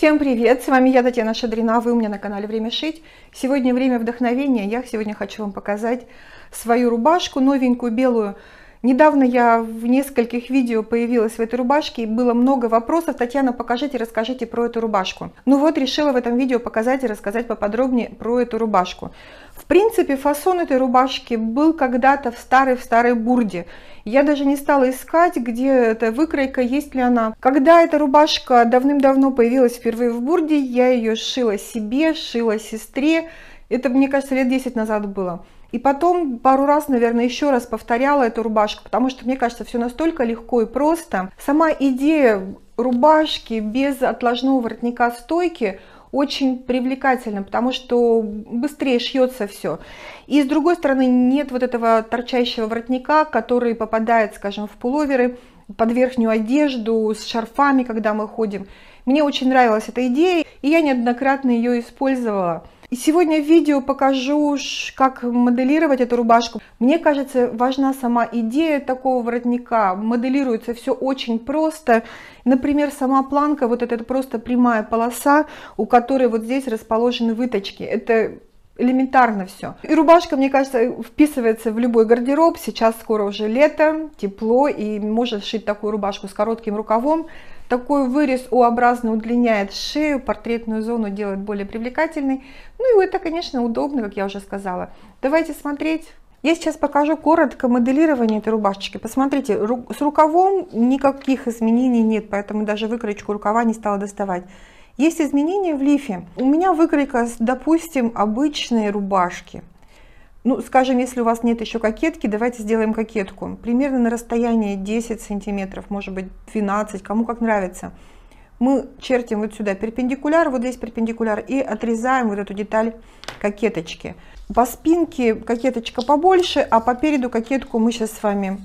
Всем привет! С вами я, Татьяна Шадрина, вы у меня на канале Время шить. Сегодня время вдохновения. Я сегодня хочу вам показать свою рубашку, новенькую белую. Недавно я в нескольких видео появилась в этой рубашке, и было много вопросов. Татьяна, покажите, расскажите про эту рубашку. Ну вот, решила в этом видео показать и рассказать поподробнее про эту рубашку. В принципе, фасон этой рубашки был когда-то в старой бурде. Я даже не стала искать, где эта выкройка, есть ли она. Когда эта рубашка давным-давно появилась впервые в бурде, я ее шила себе, шила сестре. Это, мне кажется, лет 10 назад было. И потом пару раз, наверное, еще раз повторяла эту рубашку, потому что, мне кажется, все настолько легко и просто. Сама идея рубашки без отложного воротника стойки очень привлекательна, потому что быстрее шьется все. И с другой стороны, нет вот этого торчащего воротника, который попадает, скажем, в пуловеры, под верхнюю одежду, с шарфами, когда мы ходим. Мне очень нравилась эта идея, и я неоднократно ее использовала. И сегодня в видео покажу, как моделировать эту рубашку. Мне кажется, важна сама идея такого воротника. Моделируется все очень просто. Например, сама планка, вот это просто прямая полоса, у которой вот здесь расположены выточки. Это элементарно все. И рубашка, мне кажется, вписывается в любой гардероб. Сейчас скоро уже лето, тепло, и можно сшить такую рубашку с коротким рукавом. Такой вырез U-образно удлиняет шею, портретную зону делает более привлекательной. Ну и это, конечно, удобно, как я уже сказала. Давайте смотреть. Я сейчас покажу коротко моделирование этой рубашечки. Посмотрите, с рукавом никаких изменений нет, поэтому даже выкройку рукава не стала доставать. Есть изменения в лифе. У меня выкройка, допустим, обычной рубашки. Ну, скажем, если у вас нет еще кокетки, давайте сделаем кокетку. Примерно на расстоянии 10 сантиметров, может быть 12, кому как нравится. Мы чертим вот сюда перпендикуляр, вот здесь перпендикуляр, и отрезаем вот эту деталь кокеточки. По спинке кокеточка побольше, а по переду кокетку мы сейчас с вами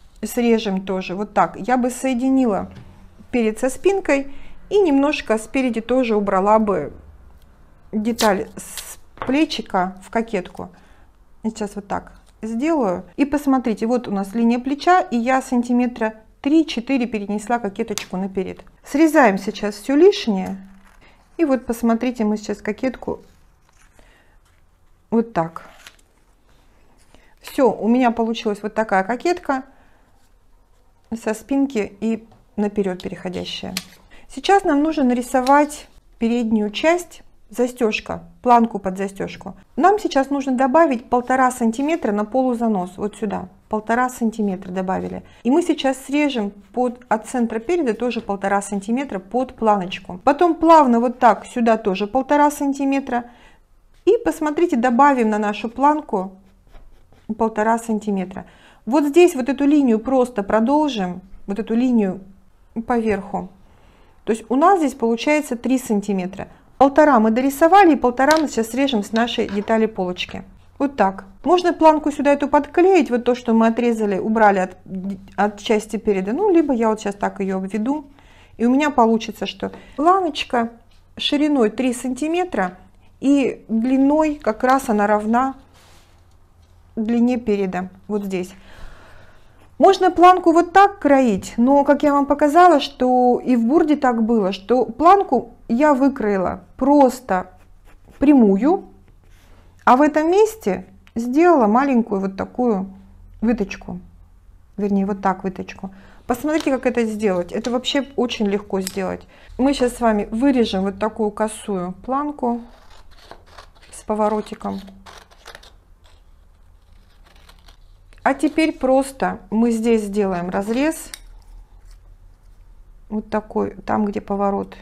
срежем тоже. Вот так. Я бы соединила перед со спинкой и немножко спереди тоже убрала бы деталь с плечика в кокетку. Сейчас вот так сделаю. И посмотрите, вот у нас линия плеча, и я сантиметра 3-4 перенесла кокеточку наперед. Срезаем сейчас все лишнее. И вот посмотрите, мы сейчас кокетку вот так. Все, у меня получилась вот такая кокетка со спинки и наперед переходящая. Сейчас нам нужно нарисовать переднюю часть. Застежка, планку под застежку. Нам сейчас нужно добавить 1,5 сантиметра на полузанос, вот сюда, 1,5 сантиметра добавили. И мы сейчас срежем от центра переда тоже 1,5 сантиметра под планочку. Потом плавно вот так сюда тоже 1,5 сантиметра. И посмотрите, добавим на нашу планку 1,5 сантиметра. Вот здесь вот эту линию просто продолжим, вот эту линию по верху. То есть у нас здесь получается 3 сантиметра. 1,5 мы дорисовали, и 1,5 мы сейчас срежем с нашей детали полочки. Вот так. Можно планку сюда эту подклеить, вот то, что мы отрезали, убрали от части переда. Ну, либо я вот сейчас так ее обведу. И у меня получится, что планочка шириной 3 сантиметра и длиной как раз она равна длине переда. Вот здесь. Можно планку вот так кроить, но, как я вам показала, что и в бурде так было, что планку я выкроила просто прямую, а в этом месте сделала маленькую вот такую выточку, вернее, вот так выточку. Посмотрите, как это сделать. Это вообще очень легко сделать. Мы сейчас с вами вырежем вот такую косую планку с поворотиком. А теперь просто мы здесь сделаем разрез, вот такой, там где поворот,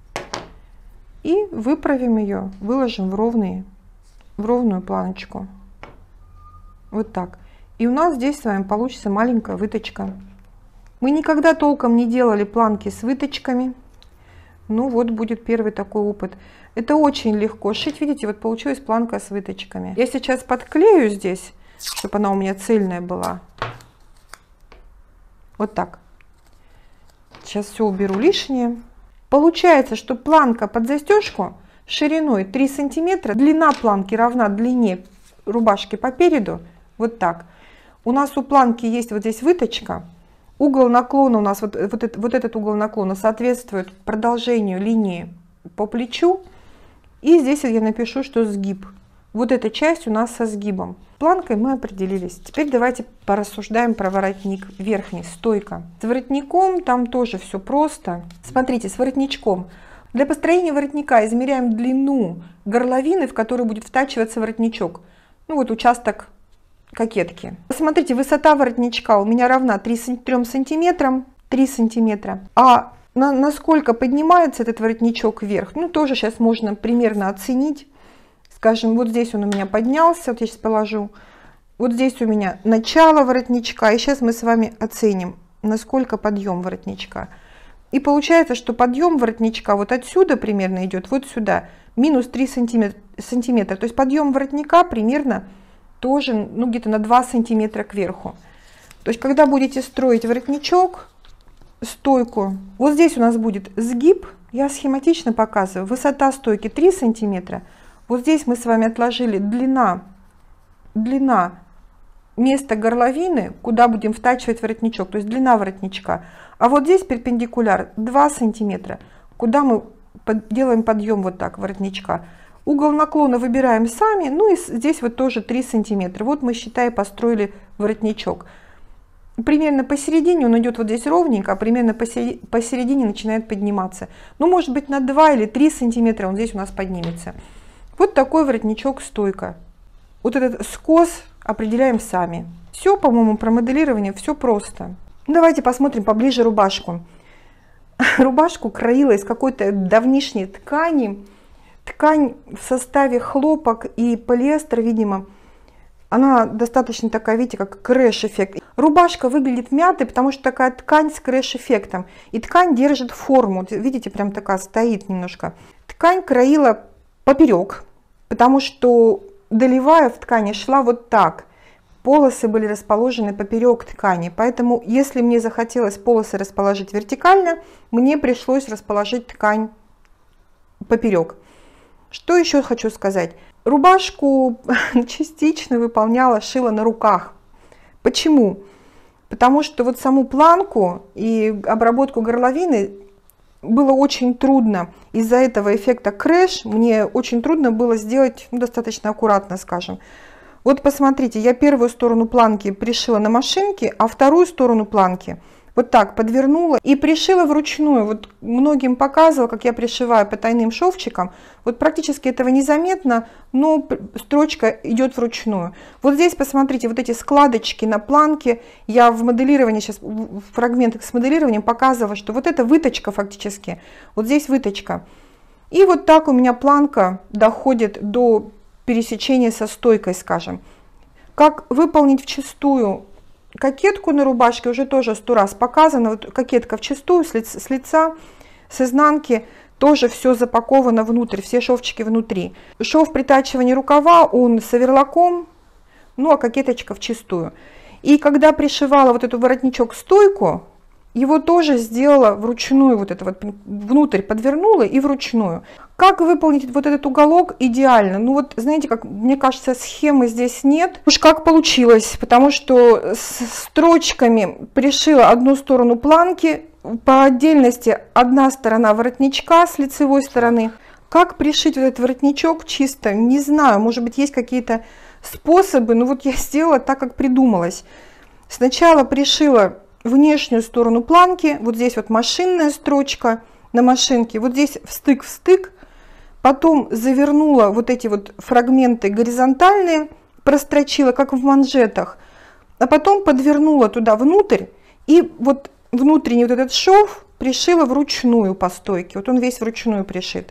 и выправим ее, выложим в ровную планочку, вот так. И у нас здесь с вами получится маленькая выточка. Мы никогда толком не делали планки с выточками, ну вот будет первый такой опыт. Это очень легко шить, видите, вот получилась планка с выточками. Я сейчас подклею здесь, чтобы она у меня цельная была. Вот так. Сейчас все уберу лишнее. Получается, что планка под застежку шириной 3 сантиметра, длина планки равна длине рубашки по переду. Вот так. У нас у планки есть вот здесь выточка. Угол наклона у нас, вот этот угол наклона соответствует продолжению линии по плечу. И здесь я напишу, что сгиб. Вот эта часть у нас со сгибом. Планкой мы определились. Теперь давайте порассуждаем про воротник верхний, стойка. С воротником там тоже все просто. Смотрите, с воротничком. Для построения воротника измеряем длину горловины, в которую будет втачиваться воротничок. Ну вот участок кокетки. Смотрите, высота воротничка у меня равна 3 сантиметрам. 3 сантиметра. А насколько поднимается этот воротничок вверх, ну тоже сейчас можно примерно оценить. Скажем, вот здесь он у меня поднялся, вот я сейчас положу. Вот здесь у меня начало воротничка, и сейчас мы с вами оценим, насколько подъем воротничка. И получается, что подъем воротничка вот отсюда примерно идет, вот сюда, минус 3 сантиметра. То есть подъем воротника примерно тоже, ну, где-то на 2 сантиметра кверху. То есть когда будете строить воротничок, стойку, вот здесь у нас будет сгиб, я схематично показываю, высота стойки 3 сантиметра. Вот здесь мы с вами отложили длина места горловины, куда будем втачивать воротничок, то есть длина воротничка. А вот здесь перпендикуляр 2 сантиметра, куда мы делаем подъем вот так воротничка. Угол наклона выбираем сами, ну и здесь вот тоже 3 сантиметра. Вот мы, считай, построили воротничок. Примерно посередине он идет вот здесь ровненько, а примерно посередине начинает подниматься. Ну, может быть, на 2 или 3 сантиметра он здесь у нас поднимется. Вот такой воротничок стойка. Вот этот скос определяем сами. Все, по-моему, про моделирование все просто. Давайте посмотрим поближе рубашку. Рубашку краила из какой-то давнишней ткани. Ткань в составе хлопок и полиэстер, видимо. Она достаточно такая, видите, как крэш-эффект. Рубашка выглядит мятой, потому что такая ткань с крэш-эффектом. И ткань держит форму. Видите, прям такая стоит немножко. Ткань краила поперек, потому что долевая в ткани шла вот так. Полосы были расположены поперек ткани. Поэтому, если мне захотелось полосы расположить вертикально, мне пришлось расположить ткань поперек. Что еще хочу сказать? Рубашку частично выполняла, шила на руках. Почему? Потому что вот саму планку и обработку горловины было очень трудно. Из-за этого эффекта крэш мне очень трудно было сделать, ну, достаточно аккуратно, скажем. Вот посмотрите, я первую сторону планки пришила на машинке, а вторую сторону планки вот так подвернула и пришила вручную. Вот многим показывала, как я пришиваю потайным шовчиком. Вот практически этого незаметно, но строчка идет вручную. Вот здесь посмотрите, вот эти складочки на планке. Я в моделировании, сейчас в фрагментах с моделированием показывала, что вот это выточка фактически. Вот здесь выточка. И вот так у меня планка доходит до пересечения со стойкой, скажем. Как выполнить вчистую кокетку на рубашке, уже тоже 100 раз показано. Вот кокетка вчистую, с лица, с изнанки, тоже все запаковано внутрь, все шовчики внутри. Шов притачивания рукава, он с оверлоком, ну а кокеточка вчистую. И когда пришивала вот эту воротничок стойку, его тоже сделала вручную, вот это вот внутрь подвернула и вручную. Как выполнить вот этот уголок идеально? Ну вот, знаете, как мне кажется, схемы здесь нет. Уж как получилось, потому что с строчками пришила одну сторону планки, по отдельности одна сторона воротничка с лицевой стороны. Как пришить вот этот воротничок чисто, не знаю, может быть, есть какие-то способы, но вот я сделала так, как придумалось. Сначала пришила внешнюю сторону планки, вот здесь вот машинная строчка на машинке, вот здесь встык в стык, потом завернула вот эти вот фрагменты горизонтальные, прострочила, как в манжетах, а потом подвернула туда внутрь, и вот внутренний вот этот шов пришила вручную по стойке, вот он весь вручную пришит.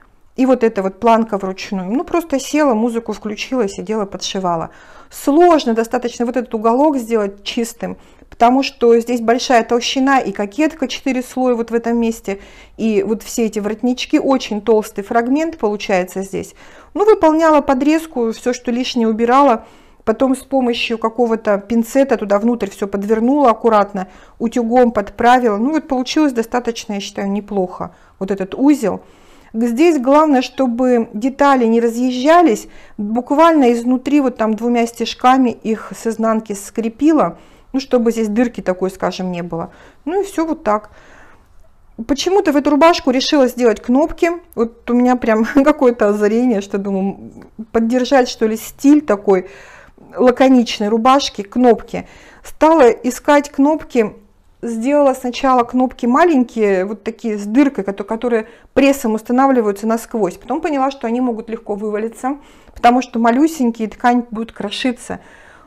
И вот эта вот планка вручную. Ну, просто села, музыку включила, сидела, подшивала. Сложно достаточно вот этот уголок сделать чистым, потому что здесь большая толщина и кокетка 4 слоя вот в этом месте. И вот все эти воротнички, очень толстый фрагмент получается здесь. Ну, выполняла подрезку, все, что лишнее убирала. Потом с помощью какого-то пинцета туда внутрь все подвернула аккуратно, утюгом подправила. Ну, вот получилось достаточно, я считаю, неплохо. Вот этот узел. Здесь главное, чтобы детали не разъезжались, буквально изнутри вот там 2 стежками их с изнанки скрепила, ну, чтобы здесь дырки такой, скажем, не было. Ну и все вот так. почему-то в эту рубашку решила сделать кнопки. Вот у меня прям какое-то озарение, что думаю, поддержать что ли стиль такой лаконичной рубашки, кнопки. Стала искать кнопки, сделала сначала кнопки маленькие, вот такие с дыркой, которые прессом устанавливаются насквозь. Потом поняла, что они могут легко вывалиться, потому что малюсенькие, ткань будет крошиться.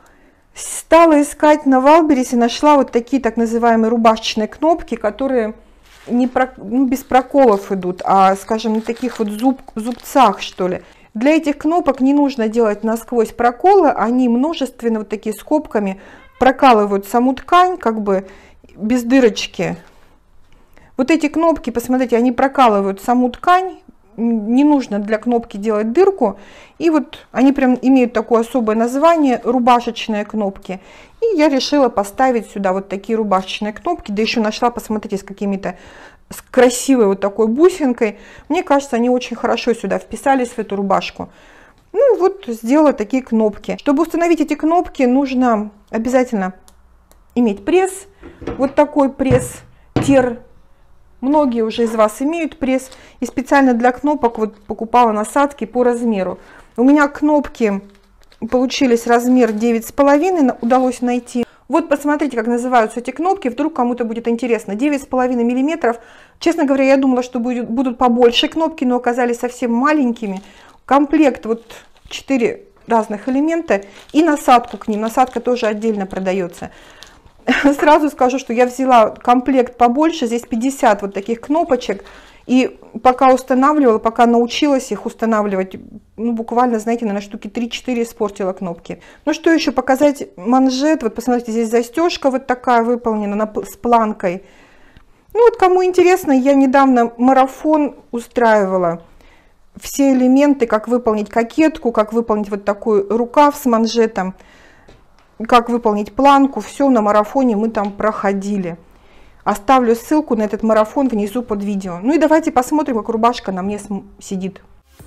Стала искать на Валбересе, нашла вот такие так называемые рубашечные кнопки, которые без проколов идут, а, скажем, на таких вот зубцах, что ли. Для этих кнопок не нужно делать насквозь проколы, они множественно вот такие скобками прокалывают саму ткань, как бы без дырочки. Вот эти кнопки, посмотрите, они прокалывают саму ткань, не нужно для кнопки делать дырку, и вот они прям имеют такое особое название — рубашечные кнопки. И я решила поставить сюда вот такие рубашечные кнопки, да еще нашла, посмотрите, с красивой вот такой бусинкой. Мне кажется, они очень хорошо сюда вписались в эту рубашку. Ну вот сделала такие кнопки. Чтобы установить эти кнопки, нужно обязательно иметь пресс, вот такой пресс Тер. Многие уже из вас имеют пресс, и специально для кнопок вот покупала насадки по размеру. У меня кнопки получились размер 9,5, удалось найти. Вот посмотрите, как называются эти кнопки, вдруг кому-то будет интересно. 9,5 миллиметров. Честно говоря, я думала, что будут побольше кнопки, но оказались совсем маленькими. Комплект вот 4 разных элемента и насадку к ним. Насадка тоже отдельно продается. Сразу скажу, что я взяла комплект побольше, здесь 50 вот таких кнопочек, и пока устанавливала, пока научилась их устанавливать, ну, буквально, знаете, наверное, штуки 3-4 испортила кнопки. Ну, что еще показать? Манжет, вот посмотрите, здесь застежка вот такая выполнена с планкой. Ну, вот кому интересно, я недавно марафон устраивала. Все элементы, как выполнить кокетку, как выполнить вот такой рукав с манжетом, как выполнить планку, все на марафоне мы там проходили. Оставлю ссылку на этот марафон внизу под видео. Ну и давайте посмотрим, как рубашка на мне сидит.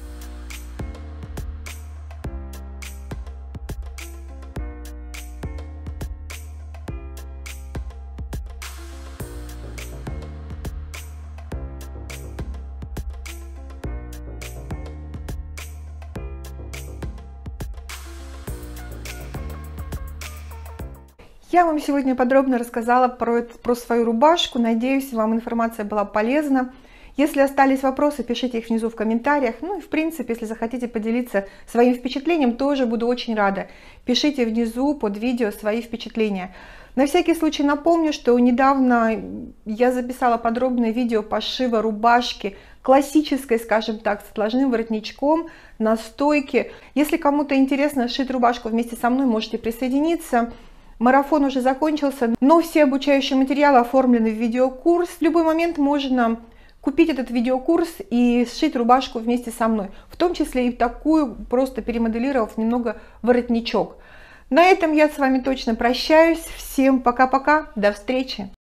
Я вам сегодня подробно рассказала про свою рубашку. Надеюсь, вам информация была полезна. Если остались вопросы, пишите их внизу в комментариях. Ну и в принципе, если захотите поделиться своим впечатлением, тоже буду очень рада. Пишите внизу под видео свои впечатления. На всякий случай напомню, что недавно я записала подробное видео пошива рубашки классической, скажем так, с отложным воротничком на стойке. Если кому-то интересно сшить рубашку вместе со мной, можете присоединиться. Марафон уже закончился, но все обучающие материалы оформлены в видеокурс. В любой момент можно купить этот видеокурс и сшить рубашку вместе со мной, в том числе и такую, просто перемоделировав немного воротничок. На этом я с вами точно прощаюсь. Всем пока-пока, до встречи!